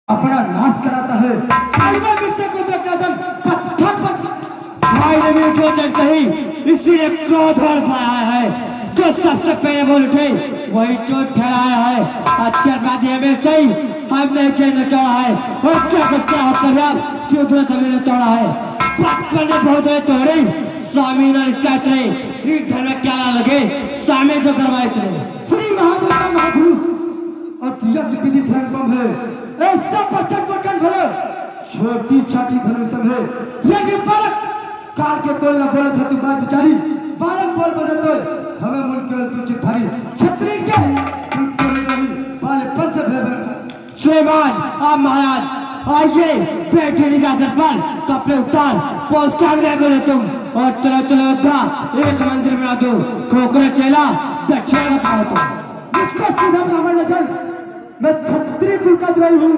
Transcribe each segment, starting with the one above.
अपना नाश कराता है। को देखना पत्थर पर भाई ने भी जो चल कही इसीलिए क्रोध और पाया है। जो सबसे पहले बोल उठे वही चोट ठहराया है। अक्षरबाजी हमें सही हमने चैन चढ़ा है और क्या सीधे सभी ने तोड़ा है। बचपन ने बहुत है तोड़ी स्वामी ने धर्म में क्या ना लगे स्वामी जो करवाए थे श्री महादेव का महापुरुष और विधि धर्म है। ऐसा बचन बटन भले छोटी छोटी धनुष है। ये भी बालक काल के बोल ना बोले थे तू बात बिचारी बालक बोल बोले तो हमें मुन केवल तू चित्थारी छत्री के बालपन से भेद श्रीमान आप महाराज आइए बैठे निकासन पर कपड़े उतार पोस्टर दे बोले तुम और चलो चलो था एक मंदिर में दो खोखरे चेला दक्षिण पाओ तो मुझको सीधा ब्राह्मण नजर मैं छत्री कुल का द्रोही हूँ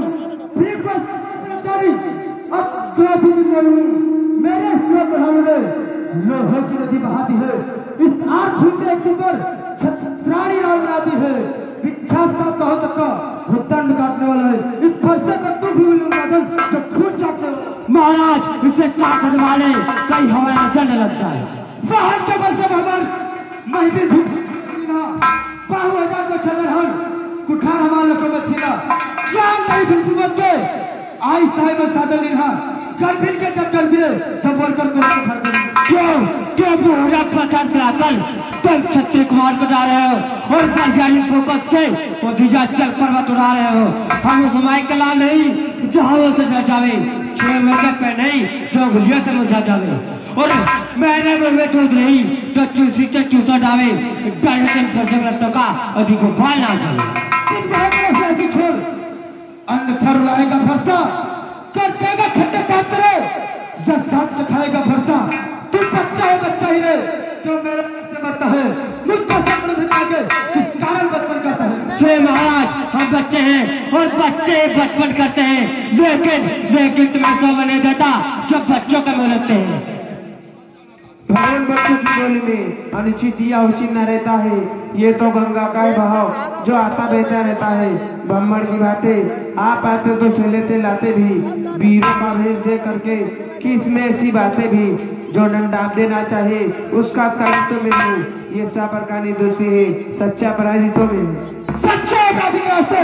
अब क्रोधी निर्मल हूँ। मेरे बढ़ाने में लोहे की नदी बहाती है। इस आग खून के ऊपर छत्राणी राव बनाती है। विख्यात साहब कहो तक का दंड काटने वाला है। इस फरसे का तू भी जो खून चाटने वाला महाराज इसे काटने वाले कई हमारा जन लगता है। बाहर के बरसे भगवान महिबीर बाहु हजार को छलर हन कुठार हमारे को बचीला जान नहीं फिर मत के आई साहिब सादर लिहा गर्भिल के जब गर्भिल जब बोलकर को क्यों बुरा प्रचार कराकर तुम छत्री कुमार को जा रहे हो और बलशाली फोकस से वो गिजा चल पर्वत उड़ा रहे हो। हम उस माई के लाल नहीं जहां से जावे 6 महीने पे नहीं जो गुलिया से मुझा जावे और मैंने मुझे टूट नहीं तो चूसी से चूसा डावे डर के फरसे रत्तों का अधिक गोपाल ना जावे छोड़ अन्न थर लाएगा फरसा कर देगा खड्डे कातरे जब साथ चखाएगा फरसा तुम बच्चा ही रे जो मेरे से मरता है मुझसे सपने धनिया के जिस कारण बचपन करता है। श्री महाराज हम बच्चे हैं और बच्चे बचपन करते हैं लेकिन तुम्हें सो बने देता जब बच्चों का मुंह लगते हैं। भगवान बच्चों की बोली में अनुचित या उचित न रहता है। ये तो गंगा का ही बहाव जो आता बहता रहता है। ब्राह्मण की बातें आप आते तो सहलेते लाते भी वीरों का भेष दे करके किस में ऐसी बातें भी जो दंड आप देना चाहे उसका कर्म तो मैं हूँ। ये सब प्रकार दोषी है सच्चा अपराधी तो मैं सच्चा अपराधी के रास्ते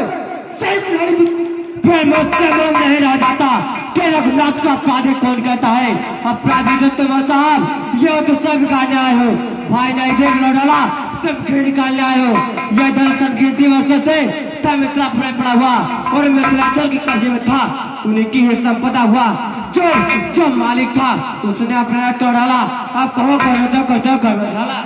मुझसे मन नहीं रह जाता कि रघुनाथ का अपराधी कौन कहता है। अपराधी जो तुम साहब ये तो सब निकालने आए हो भाई नहीं देख लो डाला तुम खेल निकालने आए हो। यह दर्शन कीर्ति वर्षों से तब मिथिला पड़ा हुआ और मिथिलांचल के कब्जे में था उन्हीं की ही संपदा हुआ जो मालिक था उसने अपना तोड़ डाला। अब कहो कर डाला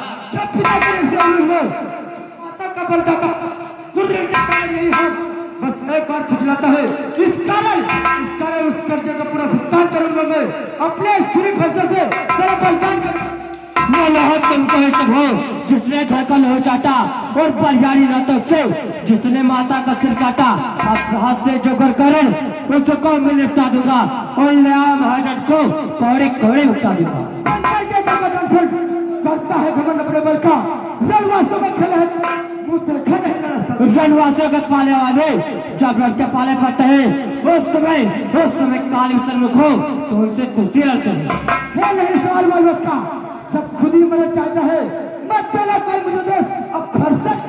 बस एक बार खुजलाता है इस कारण उस कर्जे का पूरा भुगतान करूंगा मैं अपने स्त्री फैसले से तेरा बलिदान तुमको हो जिसने घर का लोह चाटा और बलियारी रातों से जिसने माता का सिर काटा अब हाथ से जो कर करण उसको मैं निपटा दूंगा और नया महाजन को कौड़े कौड़े उठा दूंगा। करता है घमंड अपने बल का रणवासों में खेला है रणवासों के पाले वाले जब लड़के पाले पड़ते हैं उस समय काली सन्मुख हो तो उनसे कुश्ती लड़ते हैं। नहीं सवाल वाल का जब खुद ही मदद चाहता है मत देना कोई मुझे देश अब फरसत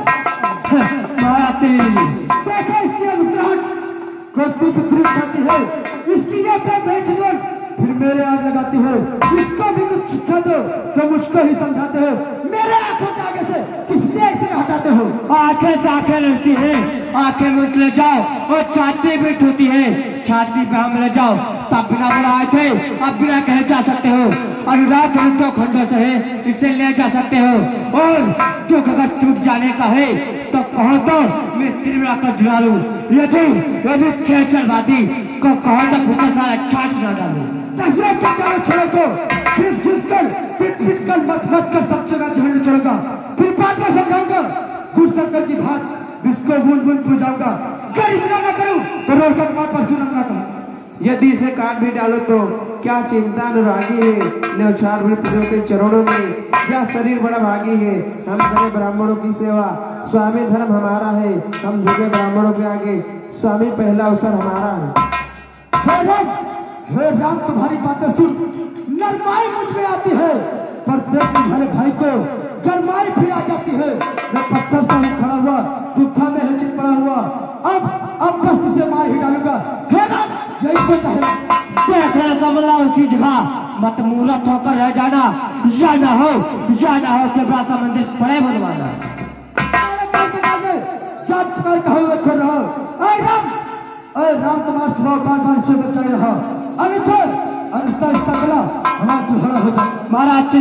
देखो इसकी मुस्कुराहट करती बिखरी खाती है इसकी ये बेच फिर मेरे आग लगाती हो इसको भी कुछ शिक्षा दो तो मुझको ही समझाते हो। मेरे आंखों के आगे से किसने इसे हटाते हो। आंखें से आंखें लड़ती है आंखें मुझ ले जाओ और छाती भी टूटी है छाती पे हम ले जाओ तब बिना बुलाए थे अब बिना कहे जा सकते हो। अनुराग तो खंडों से है इसे ले जा सकते हो और दुख अगर टूट जाने का है तो कहो तो मैं त्रिपुरा को जुड़ा लूं यदि छेड़छाड़वादी को कहो तो भूखा सारा छाट न डालू छोड़ो को घिस कर पिट कर मत कर सब जगह झंड चढ़ेगा फिर बाद में समझाऊंगा गुरसक्कर की बात जिसको बूंद बुझाऊंगा कर इतना न करूं तो रोड का तुम्हारे पर सुनम ना कहूं। यदि इसे काट भी डालो तो क्या चिंता अनुरागी है न्यौछार प्रभु के चरणों में क्या शरीर बड़ा भागी है। हम करें ब्राह्मणों की सेवा स्वामी धर्म हमारा है हम झुके ब्राह्मणों के आगे स्वामी पहला अवसर हमारा है। हे राम तुम्हारी बातें सुन नरमाई मुझ में आती है, पर देख तुम्हारे भाई को गरमाई फिर आ जाती है। मैं पत्थर से खड़ा हुआ, गुफा में है चित पड़ा हुआ, अब बस इसे मार ही डालूंगा। हे राम यही सोचा है। देख रहे समझा उसी जगह मत मूर्ख होकर रह जाना, या ना हो कि बड़ा मंदिर पड़े बनवाना। जात पकड़ कहो रखो रहो। अरे राम तुम्हारा स्वभाव बार बार से बचाए रहा। अनिता गला हमारा दुहरा हो जाए। महाराज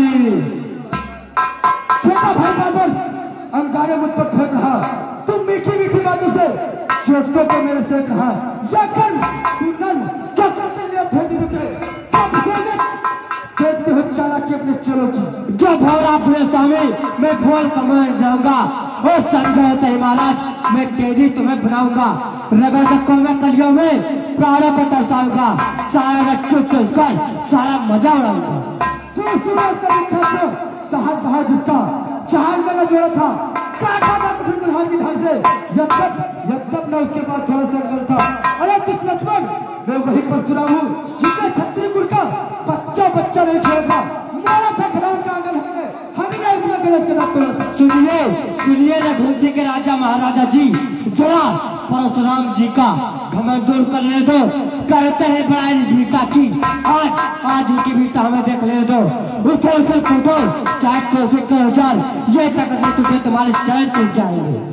छोटा भाई बाबर अंगारे मुझ पर फेंक रहा, तुम मीठी मीठी बातों से चोटों को मेरे सेक रहा। या कर तू नन क्या करते लिए थे निकले देखते हो चालाकी अपने चलो की। जो भौरा अपने स्वामी मैं बोल कमान जाऊंगा, वो संगत है महाराज मैं तेजी तुम्हें बनाऊंगा। रगड़ धक्कों में कलियों में प्राणों को तरसाऊंगा, सारा चुप कर सारा मजा उड़ाऊंगा। साहस बहा जिसका चांद में जोड़ा था प्रधान की ढंग से यद्यप न उसके बाद थोड़ा सा अकल था। अरे कुछ लक्ष्मण मैं वही परशुराम हूँ जिसने छत्री कुल का बच्चा नहीं छोड़ा था, मारा था खिलाड़ का आंगन हमने अपना गलत के दांत तोड़ा था। सुनिए रघुवंशी के राजा महाराजा जी जोड़ा परशुराम जी का घमंड दूर करने दो, करते हैं बड़ा रीता की। आज इनकी वीरता हमें देख लेने दो। उठो कूदो चाहे कोशिश करो जान, ये तक तुझे तुम्हारे चरण टूट जाएंगे।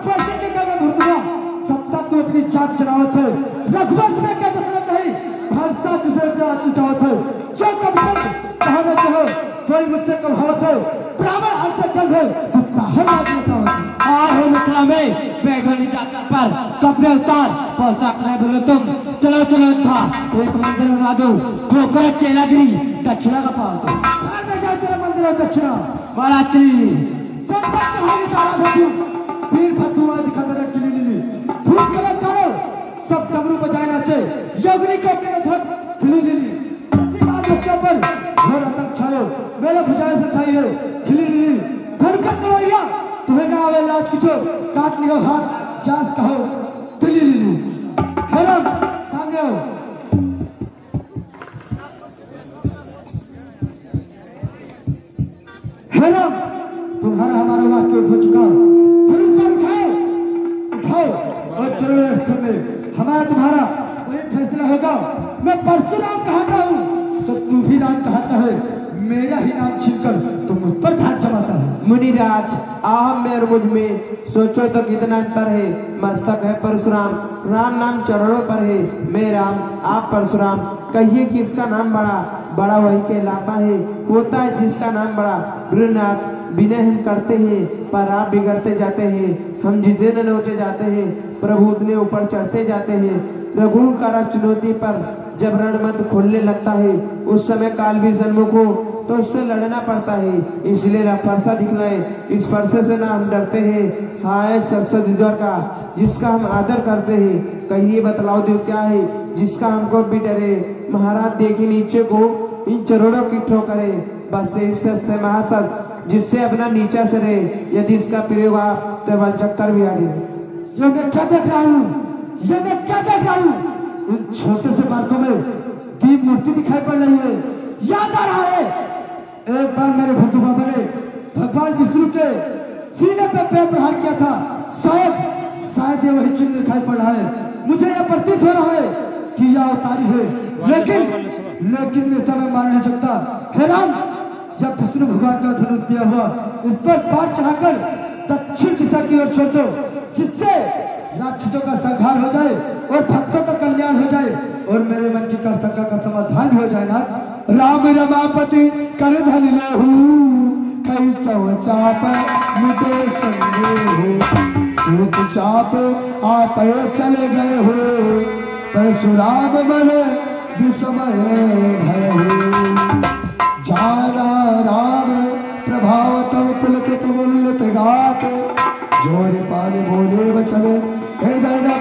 सत्ता तू अपनी जात चलावत है, रघुवंश में क्या दशरथ नहीं भरसा तुझे चुचावत है। जो कब कहावत हो सोई मुझसे कहावत है, ब्राह्मण हमसे चल गए तो ताहर आज बचावत है। मिथिला में बैठो निजात पर कपड़े उतार पोशाक नहीं बोलो तुम। चलो था एक मंदिर बना दो, खोकर चेलागिरी दक्षिणा का पाल दो। तेरा मंदिर और दक्षिणा बाराती पीर फतुआ दिखाता रहा किली फूट गलत करो सब डमरू बजाए नाचे योगनी को हिली पर घोर आतंक छायो मेरे बुझाए से छाई है हिली धरकत करोइया तुम्हें ना आवे लाज किचो काट लियो हाथ जास कहो दिली हेरम सामने आओ। हेरम तुम्हारा हमारा वाक्य हो चुका, उठाओ और चलो हमारा तुम्हारा कोई फैसला होगा। मैं परशुराम कहता हूँ तो तू भी राम कहता है, मेरा ही नाम छीनकर तुम मुझ पर धाक जमाता है। मुनिराज आप में और मुझ में सोचो तो कितना अंतर है। मस्तक है परशुराम, राम नाम चरणों पर है। मैं राम आप परशुराम, कहिए किसका नाम बड़ा वही कहलाता है। होता है जिसका नाम बड़ा। गुरुनाथ विनय हम करते हैं पर आप बिगड़ते जाते हैं, हम जिसे न नोचे जाते हैं प्रभु उतने ऊपर चढ़ते जाते हैं। रघु का चुनौती पर जब रणमंच खोलने लगता है उस समय काल भी जन्मों को तो उससे लड़ना पड़ता है, इसलिए फरसा दिखलाए इस फरसे से ना हम डरते हैं। हाय सरस्वती द्वार का जिसका हम आदर करते हैं, कहिए बतलाओ देव क्या है जिसका हमको भी डरे। महाराज देखी नीचे को इन चरणों की ठोकरे, बस सस्ते महासस जिससे अपना नीचा से रहे, यदि इसका प्रयोग आप तो बल चक्कर भी आ गए। ये मैं क्या देख रहा हूँ, उन छोटे से बालकों में दीप मूर्ति दिखाई पड़ रही है। याद आ रहा है एक बार मेरे भट्टू बाबा ने भगवान विष्णु के सीने पे पैर प्रहार किया था, शायद ये वही चिन्ह दिखाई पड़ रहा है। मुझे यह प्रतीत हो रहा है कि यह अवतारी है, लेकिन ये समय मान नहीं सकता। हे राम जब विष्णु भगवान का धनुष दिया हुआ उस पर पार चढ़ाकर दक्षिण दिशा की ओर छोड़ दो, जिससे राक्षसों का संहार हो जाए और भक्तों का कल्याण हो जाए और मेरे मन की का शंका का समाधान भी हो जाए। नाथ राम रमापति कर धन लेहू, कई चाप मिटे संगे हो, चाप आप चले गए हो, परशुराम मन विस्मय भय हो। जाना राम प्रभाव तब पुलकित प्रमुल्लित गात, जोर पाने बोले वचन हृदय न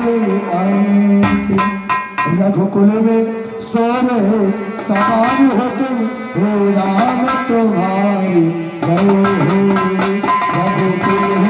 पे। रघुकुल में सोरे सवार हो तुम, हो राम तुम्हारी जय हो। रघुकुल